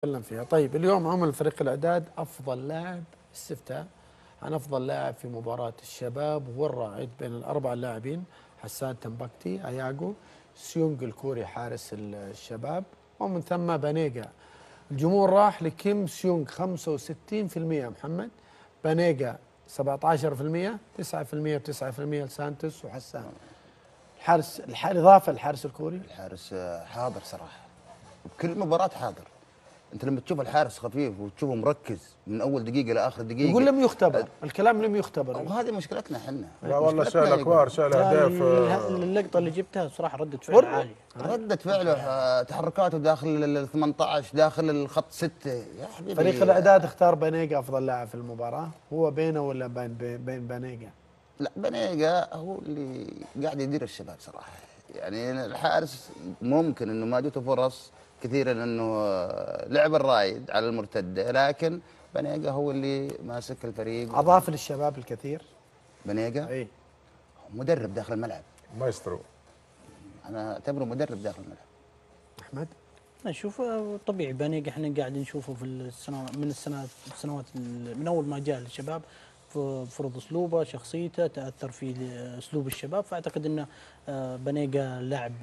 نتكلم فيها. طيب اليوم عمل فريق الإعداد أفضل لاعب استفتاء عن أفضل لاعب في مباراة الشباب والرائد بين الأربع لاعبين: حسان تنبكتي، أياغو، سيونغ الكوري حارس الشباب، ومن ثم بانيجا. الجمهور راح لكيم سيونغ 65% محمد، بانيجا 17%، 9% و9% لسانتوس وحسان. الإضافة الحارس الكوري، الحارس حاضر صراحه، بكل مباراه حاضر. انت لما تشوف الحارس خفيف وتشوفه مركز من اول دقيقه لاخر دقيقه، يقول لم يختبر، الكلام لم يختبر. وهذه مشكلتنا احنا. لا والله شال اكوار، شال اهداف. اللقطه اللي جبتها صراحه رده فعل عاليه، ردة فعله، تحركاته داخل ال 18 داخل الخط 6 يا حبيبي. فريق الاعداد اختار بانيجا افضل لاعب في المباراه، هو بينه ولا بين بانيجا؟ لا، بنيقة هو اللي قاعد يدير الشباب صراحه. يعني الحارس ممكن انه ما جته فرص كثيرا انه لعب الرايد على المرتده، لكن بنيقة هو اللي ماسك الفريق. اضاف للشباب الكثير بنيقة اي مدرب داخل الملعب، مايسترو. انا اعتبره مدرب داخل الملعب. احمد نشوف طبيعي بانيج احنا قاعدين نشوفه في السنوات من اول ما جاء للشباب، فرض اسلوبه شخصيته تاثر في اسلوب الشباب، فاعتقد ان بانيجا لاعب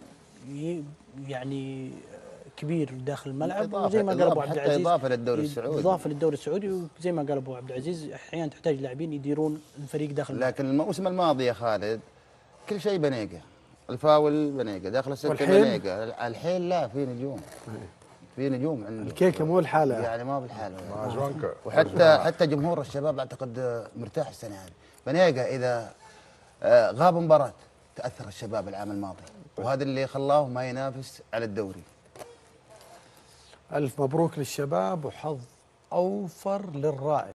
يعني كبير داخل الملعب، وزي ما قال ابو عبد العزيز اضافه للدوري السعودي، اضافه للدوري السعودي، وزي ما قال ابو عبد العزيز احيانا تحتاج لاعبين يديرون الفريق داخل الملعب. لكن الموسم الماضي يا خالد كل شيء بنيقة، الفاول بنيقة، داخل السته بنيقة. الحين لا، في نجوم، في نجوم عنده. الكيكه مو الحاله يعني ما بالحاله مع جوانكا. وحتى جمهور الشباب اعتقد مرتاح السنه هذه. بنيقة اذا غاب مباراه تاثر الشباب العام الماضي، وهذا اللي خلاه ما ينافس على الدوري. الف مبروك للشباب وحظ اوفر للرائد.